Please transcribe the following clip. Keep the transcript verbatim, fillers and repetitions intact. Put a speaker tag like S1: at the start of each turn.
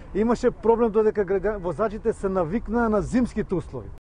S1: имаше проблем додека возачите се навикнаа на зимските услови.